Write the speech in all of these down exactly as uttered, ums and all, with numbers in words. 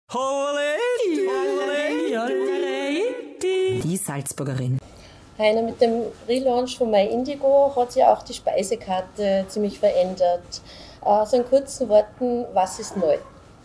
Die Salzburgerin. Heiner, mit dem Relaunch von MyIndigo hat sich auch die Speisekarte ziemlich verändert. Also in kurzen Worten, was ist neu?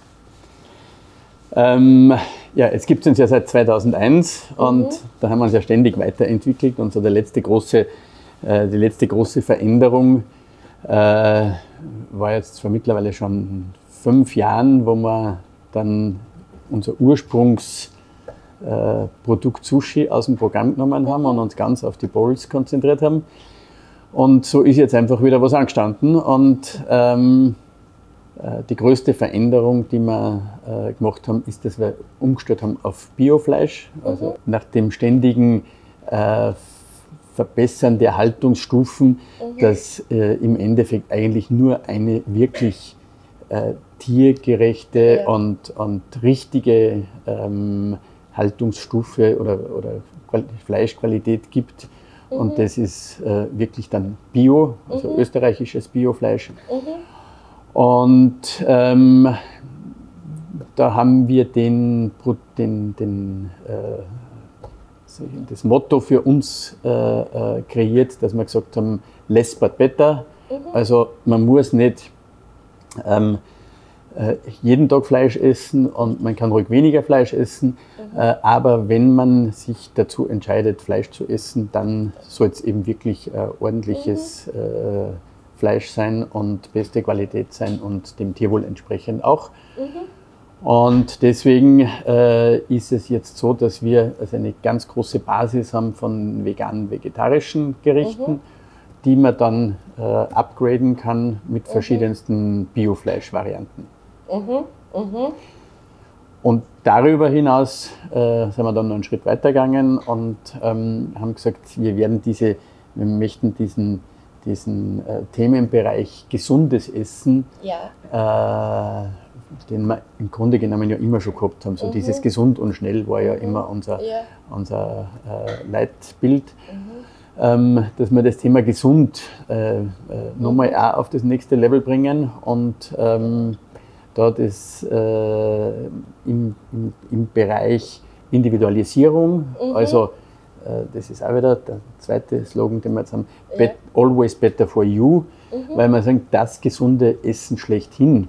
Ähm, ja, jetzt gibt es uns ja seit zweitausendeins Mhm. und da haben wir uns ja ständig weiterentwickelt und so der letzte große, äh, die letzte große Veränderung äh, war jetzt vor mittlerweile schon fünf Jahren, wo wir dann unser Ursprungsprodukt äh, Produkt Sushi aus dem Programm genommen haben und uns ganz auf die Bowls konzentriert haben. Und so ist jetzt einfach wieder was angestanden und ähm, äh, die größte Veränderung, die wir äh, gemacht haben, ist, dass wir umgestellt haben auf Biofleisch. Also mhm. nach dem ständigen äh, Verbessern der Haltungsstufen, mhm. dass äh, im Endeffekt eigentlich nur eine wirklich äh, tiergerechte ja. und, und richtige ähm, Haltungsstufe oder, oder Fleischqualität gibt. Mhm. Und das ist äh, wirklich dann Bio, also mhm. österreichisches Biofleisch. Mhm. Und ähm, da haben wir den, den, den, äh, das Motto für uns äh, äh, kreiert, dass wir gesagt haben, less but better. Mhm. Also man muss nicht ähm, äh, jeden Tag Fleisch essen und man kann ruhig weniger Fleisch essen, mhm. äh, aber wenn man sich dazu entscheidet, Fleisch zu essen, dann soll es eben wirklich äh, ordentliches mhm. äh, Fleisch sein und beste Qualität sein und dem Tierwohl entsprechend auch. Mhm. Und deswegen äh, ist es jetzt so, dass wir also eine ganz große Basis haben von veganen, vegetarischen Gerichten, mhm. die man dann äh, upgraden kann mit mhm. verschiedensten Biofleischvarianten. Mhm. Mhm. Und darüber hinaus äh, sind wir dann noch einen Schritt weitergegangen und ähm, haben gesagt, wir werden diese, wir möchten diesen, diesen äh, Themenbereich gesundes Essen, ja. äh, den wir im Grunde genommen ja immer schon gehabt haben. So mhm. dieses gesund und schnell war ja mhm. immer unser, ja. unser äh, Leitbild. Mhm. Ähm, dass wir das Thema gesund äh, äh, nochmal mhm. auch auf das nächste Level bringen und ähm, da das äh, im, im, im Bereich Individualisierung, mhm. also äh, das ist auch wieder der zweite Slogan, den wir jetzt haben, ja. Bet, always better for you, mhm. weil wir sagen, das gesunde Essen schlechthin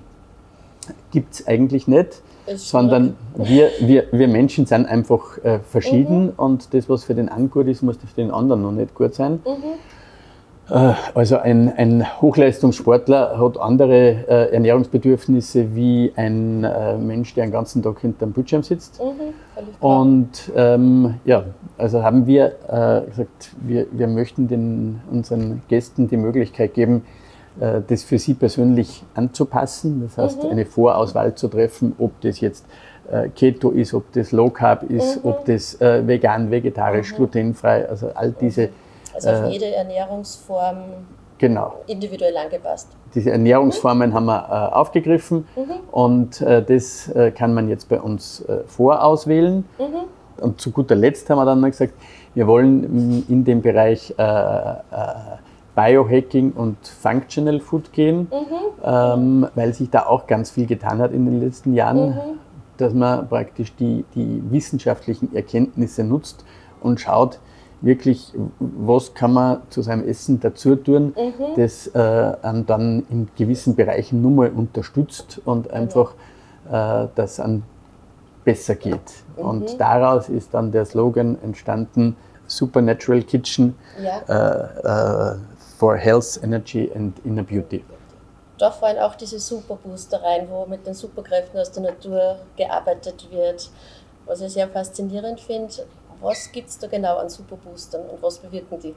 gibt es eigentlich nicht, sondern wir, wir, wir Menschen sind einfach äh, verschieden mhm. und das, was für den einen gut ist, muss für den anderen noch nicht gut sein. Mhm. Äh, also ein, ein Hochleistungssportler hat andere äh, Ernährungsbedürfnisse wie ein äh, Mensch, der den ganzen Tag hinter dem Bildschirm sitzt. Mhm. Und ähm, ja, also haben wir äh, gesagt, wir, wir möchten den, unseren Gästen die Möglichkeit geben, das für sie persönlich anzupassen. Das heißt, mhm. eine Vorauswahl zu treffen, ob das jetzt äh, Keto ist, ob das Low Carb ist, mhm. ob das äh, vegan, vegetarisch, mhm. glutenfrei, also all diese. Also auf äh, jede Ernährungsform genau. individuell angepasst. Diese Ernährungsformen mhm. haben wir äh, aufgegriffen mhm. und äh, das äh, kann man jetzt bei uns äh, vorauswählen. Mhm. Und zu guter Letzt haben wir dann noch gesagt, wir wollen in dem Bereich äh, äh, Biohacking und Functional Food gehen, mhm. ähm, weil sich da auch ganz viel getan hat in den letzten Jahren, mhm. dass man praktisch die, die wissenschaftlichen Erkenntnisse nutzt und schaut wirklich, was kann man zu seinem Essen dazu tun, mhm. das äh, dann in gewissen Bereichen nur mal unterstützt und einfach, äh, dass es besser geht. Mhm. Und daraus ist dann der Slogan entstanden, Supernatural Kitchen, ja. äh, äh, for Health, Energy and Inner Beauty. Da fallen auch diese Superbooster rein, wo mit den Superkräften aus der Natur gearbeitet wird. Was ich sehr faszinierend finde, was gibt es da genau an Superboostern und was bewirken die?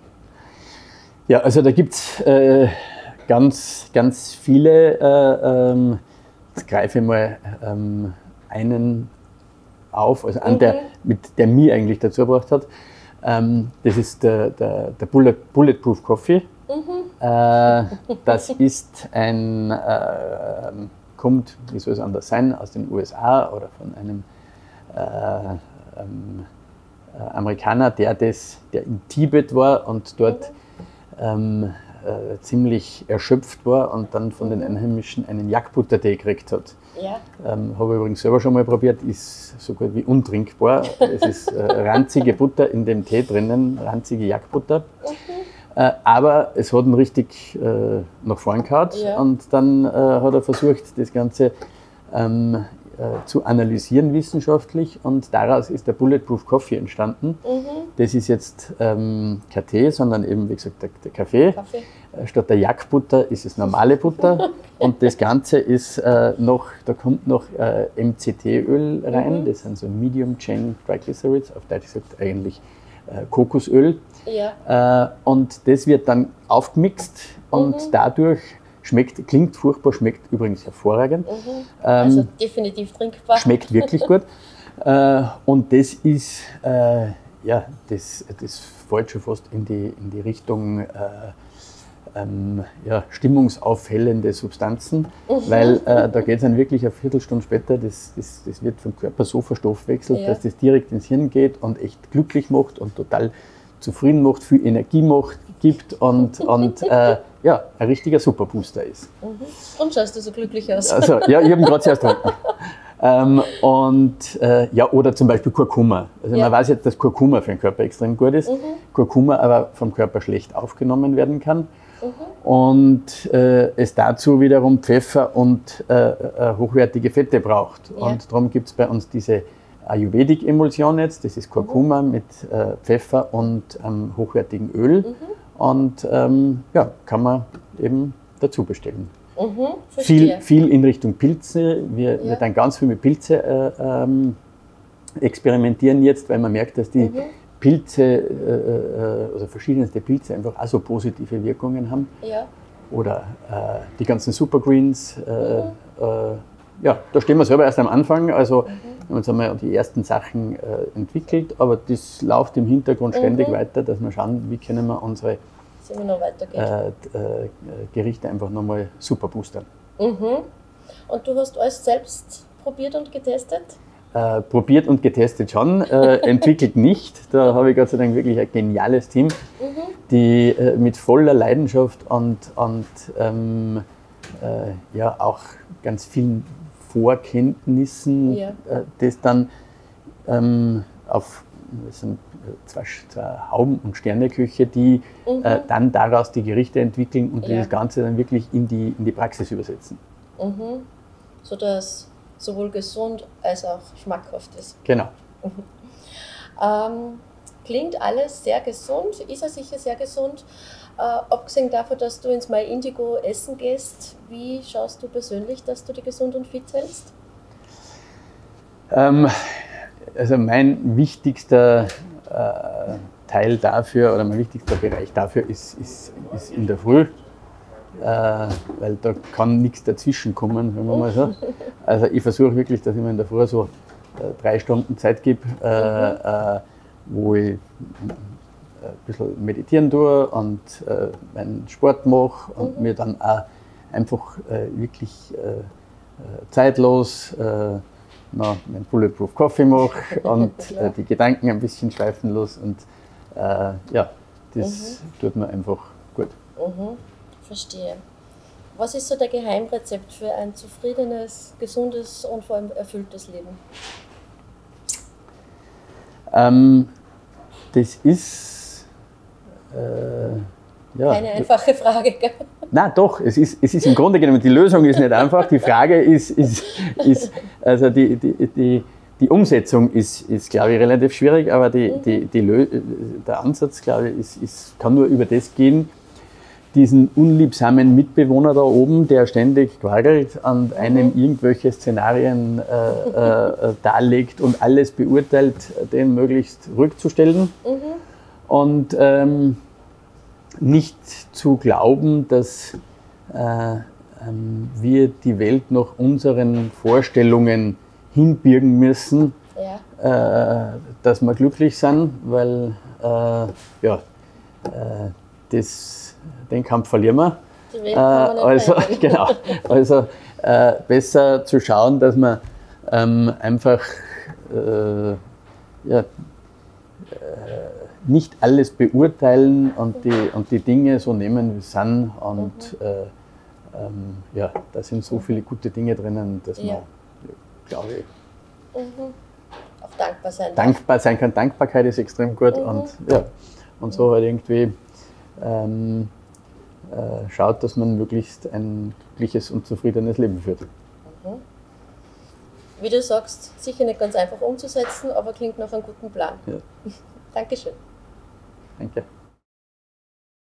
Ja, also da gibt es äh, ganz, ganz viele. Äh, ähm, jetzt greife ich mal ähm, einen auf, also an, mhm. der, mit, der mich eigentlich dazu gebracht hat. Ähm, das ist der, der, der Bullet, Bulletproof Coffee. Mhm. Äh, das ist ein, äh, kommt, wie soll es anders sein, aus den U S A oder von einem äh, ähm, äh, Amerikaner, der, das, der in Tibet war und dort mhm. ähm, äh, ziemlich erschöpft war und dann von den Einheimischen einen Jackbutter-Tee gekriegt hat. Ja. Ähm, habe ich übrigens selber schon mal probiert, ist so gut wie untrinkbar. Es ist äh, ranzige Butter in dem Tee drinnen, ranzige Jackbutter. Mhm. Äh, aber es hat ihn richtig äh, nach vorn gehauen ja. und dann äh, hat er versucht, das Ganze ähm, äh, zu analysieren wissenschaftlich und daraus ist der Bulletproof Coffee entstanden. Mhm. Das ist jetzt ähm, kein Tee, sondern eben, wie gesagt, der, der Kaffee. Kaffee. Äh, statt der Jackbutter ist es normale Butter und das Ganze ist äh, noch, da kommt noch äh, M C T-Öl rein, mhm. das sind so Medium Chain Triglycerides, auf Deutsch gesagt eigentlich äh, Kokosöl. Ja. Äh, und das wird dann aufgemixt und mhm. dadurch schmeckt, klingt furchtbar, schmeckt übrigens hervorragend. Mhm. Also ähm, definitiv trinkbar. Schmeckt wirklich gut. äh, und das ist, äh, ja, das, das fällt schon fast in die, in die Richtung äh, ähm, ja, stimmungsaufhellende Substanzen, mhm. weil äh, da geht es dann wirklich eine Viertelstunde später, das, das, das wird vom Körper so verstoffwechselt, ja. dass das direkt ins Hirn geht und echt glücklich macht und total zufrieden macht, viel Energie macht, gibt und, und äh, ja, ein richtiger Superbooster ist. Mhm. Und schaust du so glücklich aus? Also, ja, ich habe ihn gerade zuerst getrunken. ähm, und äh, ja, oder zum Beispiel Kurkuma. Also ja. man weiß jetzt, dass Kurkuma für den Körper extrem gut ist, mhm. Kurkuma aber vom Körper schlecht aufgenommen werden kann. Mhm. Und äh, es dazu wiederum Pfeffer und äh, äh, hochwertige Fette braucht. Ja. Und darum gibt es bei uns diese Ayurvedic-Emulsion jetzt, das ist Kurkuma mhm. mit äh, Pfeffer und ähm, hochwertigem Öl. Mhm. Und ähm, ja, kann man eben dazu bestellen. Mhm, viel, viel in Richtung Pilze. Wir, ja. wir dann ganz viel mit Pilze äh, ähm, experimentieren jetzt, weil man merkt, dass die mhm. Pilze, äh, also verschiedenste Pilze einfach auch so positive Wirkungen haben. Ja. Oder äh, die ganzen Supergreens. Äh, mhm. äh, ja, da stehen wir selber erst am Anfang. Also mhm. wir haben uns einmal die ersten Sachen äh, entwickelt, aber das läuft im Hintergrund ständig mhm. weiter, dass wir schauen, wie können wir unsere noch äh, äh, Gerichte einfach nochmal super boostern. Mhm. Und du hast alles selbst probiert und getestet? Äh, probiert und getestet schon, äh, entwickelt nicht. Da habe ich Gott sei Dank wirklich ein geniales Team, mhm. die äh, mit voller Leidenschaft und, und ähm, äh, ja, auch ganz vielen Vorkenntnissen, ja. äh, das dann ähm, auf das sind zwei, zwei Hauben- und Sterneküche, die mhm. äh, dann daraus die Gerichte entwickeln und ja. das Ganze dann wirklich in die, in die Praxis übersetzen. Mhm. Sodass sowohl gesund als auch schmackhaft ist. Genau. Mhm. Ähm, klingt alles sehr gesund, ist ja sicher sehr gesund. Äh, abgesehen davon, dass du ins My Indigo essen gehst, wie schaust du persönlich, dass du dich gesund und fit hältst? Ähm, also mein wichtigster äh, Teil dafür oder mein wichtigster Bereich dafür ist, ist, ist in der Früh, äh, weil da kann nichts dazwischen kommen, wenn man mal so. Also ich versuche wirklich, dass ich mir in der Früh so äh, drei Stunden Zeit gebe, äh, äh, wo ich ein bisschen meditieren tue und äh, meinen Sport mache und mhm. mir dann auch einfach äh, wirklich äh, zeitlos äh, na, meinen Bulletproof Coffee mache und äh, die Gedanken ein bisschen schweifen lasse und äh, ja, das mhm. tut mir einfach gut. Mhm. Verstehe. Was ist so der Geheimrezept für ein zufriedenes, gesundes und vor allem erfülltes Leben? Ähm, das ist äh, ja. Keine einfache Frage, gell? Nein, doch, es ist, es ist im Grunde genommen, die Lösung ist nicht einfach, die Frage ist, ist, ist also die, die, die, die Umsetzung ist, ist, glaube ich, relativ schwierig, aber die, mhm. die, die, der Ansatz, glaube ich, ist, ist, kann nur über das gehen, diesen unliebsamen Mitbewohner da oben, der ständig quengelt und einem mhm. irgendwelche Szenarien äh, äh, darlegt und alles beurteilt, den möglichst rückzustellen. Mhm. Und ähm, nicht zu glauben, dass äh, ähm, wir die Welt nach unseren Vorstellungen hinbirgen müssen, ja. äh, dass wir glücklich sind, weil äh, ja, äh, das, den Kampf verlieren wir. Die Welt kann man nicht also, genau, also äh, besser zu schauen, dass man ähm, einfach äh, ja, äh, nicht alles beurteilen und die, und die Dinge so nehmen, wie sie sind. Und mhm. äh, ähm, ja, da sind so viele gute Dinge drinnen, dass ja. man, glaube ich, mhm. auch dankbar sein darf. Dankbar sein kann. Dankbarkeit ist extrem gut. Mhm. Und, ja, und so halt irgendwie ähm, äh, schaut, dass man möglichst ein glückliches und zufriedenes Leben führt. Mhm. Wie du sagst, sicher nicht ganz einfach umzusetzen, aber klingt nach einem guten Plan. Ja. Dankeschön. Danke.